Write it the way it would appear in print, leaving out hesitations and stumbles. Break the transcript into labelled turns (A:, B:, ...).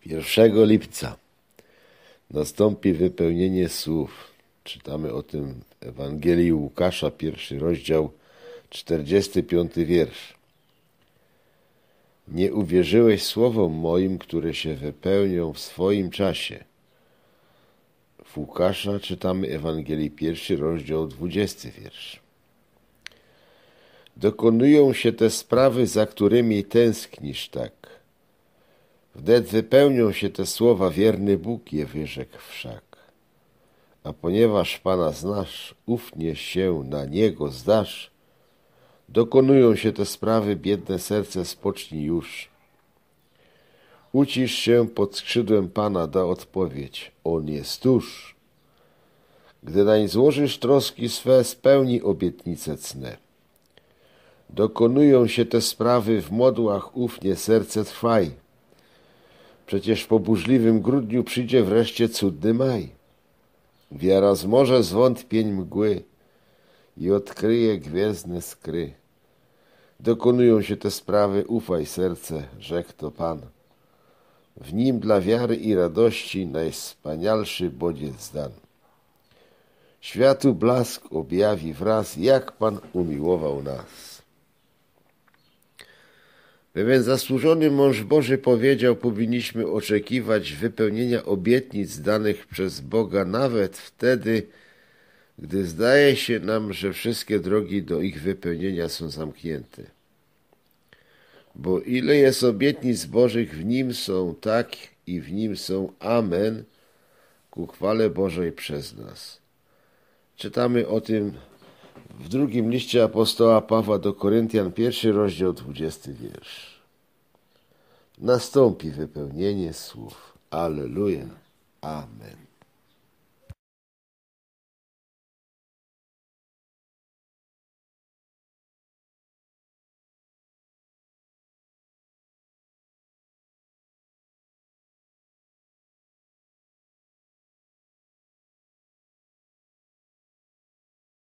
A: 1 lipca nastąpi wypełnienie słów. Czytamy o tym w Ewangelii Łukasza, 1 rozdział, 45 wiersz. Nie uwierzyłeś słowom moim, które się wypełnią w swoim czasie. W Łukasza czytamy Ewangelii 1 rozdział, 20 wiersz. Dokonują się te sprawy, za którymi tęsknisz tak. Wnet wypełnią się te słowa, wierny Bóg je wyrzekł wszak. A ponieważ Pana znasz, ufnie się na Niego zdasz, dokonują się te sprawy, biedne serce spocznij już. Ucisz się pod skrzydłem Pana, da odpowiedź, On jest tuż. Gdy nań złożysz troski swe, spełni obietnice cne. Dokonują się te sprawy, w modłach ufnie serce trwaj. Przecież po burzliwym grudniu przyjdzie wreszcie cudny maj. Wiara zmoże zwątpień mgły i odkryje gwiezdne skry. Dokonują się te sprawy, ufaj serce, rzekł to Pan. W nim dla wiary i radości najwspanialszy bodziec dan. Światu blask objawi wraz, jak Pan umiłował nas. Pewien zasłużony mąż Boży powiedział, powinniśmy oczekiwać wypełnienia obietnic danych przez Boga nawet wtedy, gdy zdaje się nam, że wszystkie drogi do ich wypełnienia są zamknięte. Bo ile jest obietnic Bożych, w Nim są tak i w Nim są amen ku chwale Bożej przez nas. Czytamy o tym w drugim liście apostoła Pawła do Koryntian, 1 rozdział, 20 wiersz. Nastąpi wypełnienie słów. Alleluja. Amen.